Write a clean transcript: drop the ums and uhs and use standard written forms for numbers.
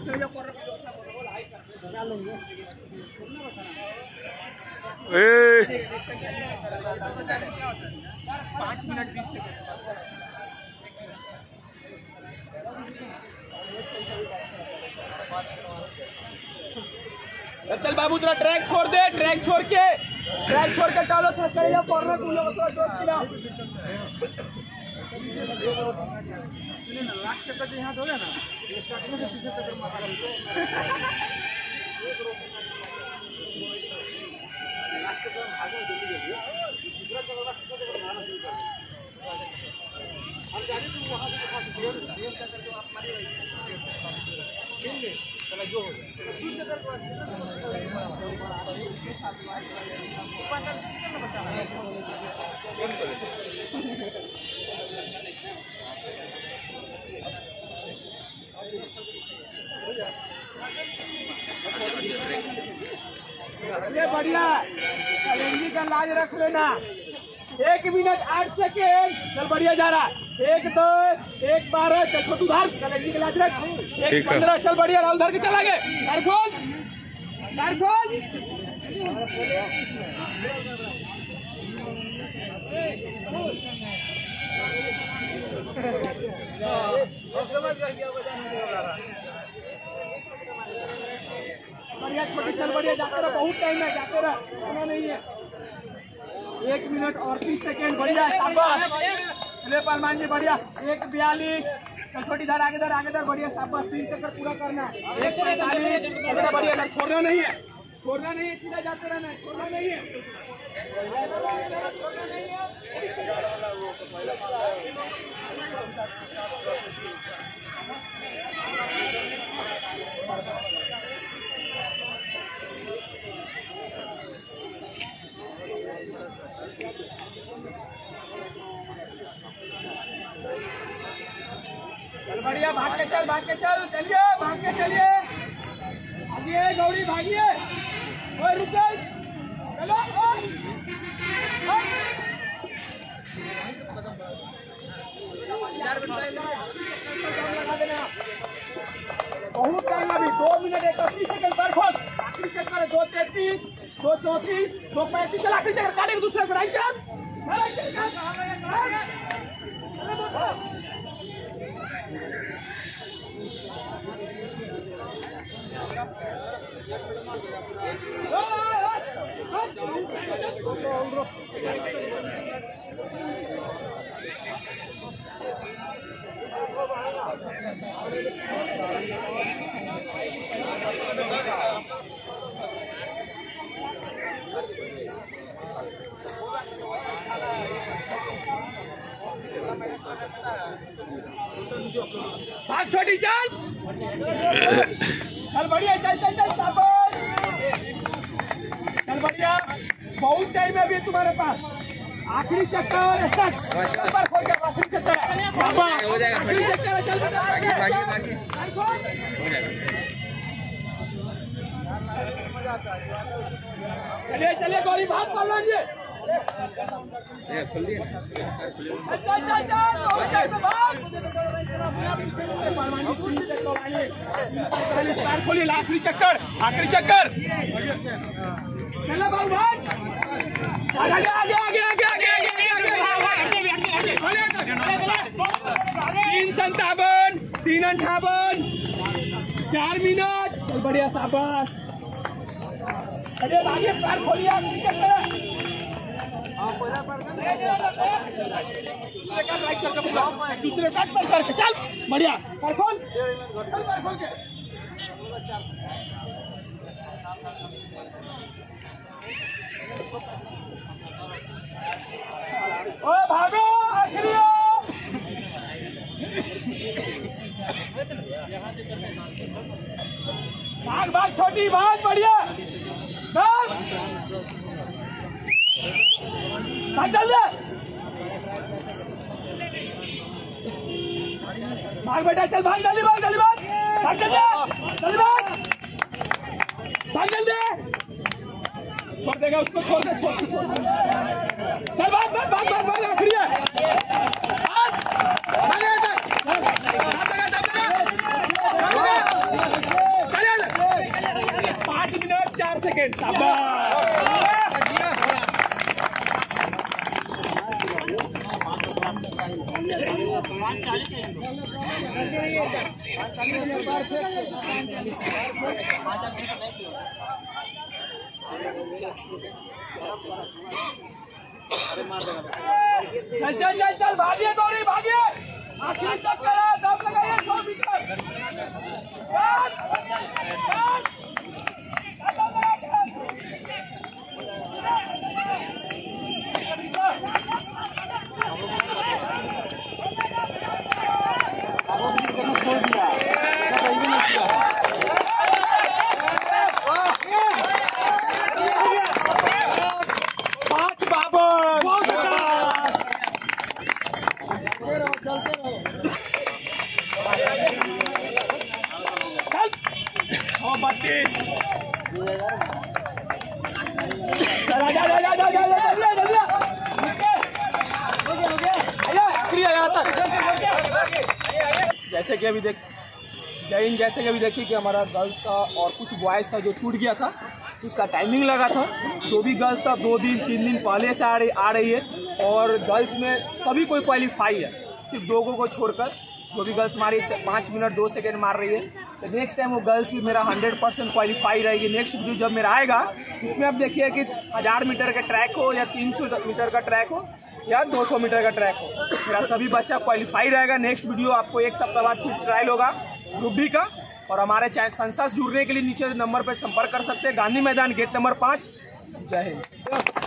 5 minute 20 second. चल बाबू थोड़ा track छोड़ दे, ट्रैक छोड़ के डालो, थोड़ा कॉर्नर को लो, थोड़ा लास्ट तक यहाँ दोगे ना, स्टार्टिंग से पीछे तक मारा लास्ट तक आगे जल्दी दूसरा चला हम जाने तुम वहाँ से देर करके आप मारी चला जो हो बढ़िया कलेंगी का लाज रख लेना। 1 मिनट 8 सेकेंड चल बढ़िया जा रहा। 1 10 1 12 चल छोटू धार कलेंगी का लाज रख। 1 15 चल बढ़िया राहुल धार के चल आगे। कारखोल बढ़िया छोटी चल बढ़िया जाते रहा, बहुत टाइम है जाते रहा, नहीं है। 1 मिनट और 30 सेकेंड बढ़िया पालमान जी बढ़िया। 1 42 चल छोटी धार आगे धर बढ़िया शाबाश। 3 चक्कर पूरा करना। 1 45 बढ़िया छोड़ना नहीं है सीधा जाते रहना है, छोड़ना नहीं है। चल बढ़िया भाग के चल चलिए भाग के चलिए भागिए गौरी भागिए। और रुक चलो बहुत टाइम अभी 2 मिनट 31 सेकंड पर खोल। आखिरी चक्कर 2:33 2:34 2:35 चल आखिरी चक्कर काटे दूसरे को राइट चल। भाग छोटी चल बढ़िया चल चल बढ़िया। बहुत टाइम है अभी तुम्हारे पास। आखिरी चक्कर स्टार्ट खोल के आखिरी चक्कर हो जाएगा। चलिए गौरी भाग पालन जी खोलिए। आखिरी चक्कर चलो भाग आगे 3:57 3:58 4 मिनट बढ़िया शाबाश। अरे आगे पैर खोलिए दूसरे काट पर करके चल बढ़िया पैर खोल के ओ भागो आखिरी भाग छोटी भाग बढ़िया भाग जल्दी भाग बेटा चल भाग जल्दी भाग जल्दी छोड़ देगा उसको छोड़ दे चल भाग आखिरी है सेकेंड। शाबाश। चल चल चल चल, भागिए दौड़ी, भागिए, आखिर तक करा, दम लगाइए 100 मीटर। जैसे कि अभी देखिए कि हमारा गर्ल्स का और कुछ बॉयज़ था जो छूट गया था, उसका टाइमिंग लगा था। जो भी गर्ल्स था 2 दिन 3 दिन पहले से आ रही है, और गर्ल्स में सभी कोई क्वालिफाई है, सिर्फ 2 को छोड़कर। जो भी गर्ल्स हमारी 5 मिनट 2 सेकेंड मार रही है, तो नेक्स्ट टाइम वो गर्ल्स भी मेरा 100% क्वालिफाई रहेगी। नेक्स्ट वीडियो जब मेरा आएगा, इसमें आप देखिए कि 1000 मीटर का ट्रैक हो या 300 मीटर का ट्रैक हो या 200 मीटर का ट्रैक हो, मेरा सभी बच्चा क्वालिफाई रहेगा। नेक्स्ट वीडियो आपको 1 सप्ताह बाद फिर ट्रायल होगा ग्रुप डी का। और हमारे संस्था से जुड़ने के लिए नीचे नंबर पर संपर्क कर सकते हैं, गांधी मैदान गेट नंबर 5। जय हिंद।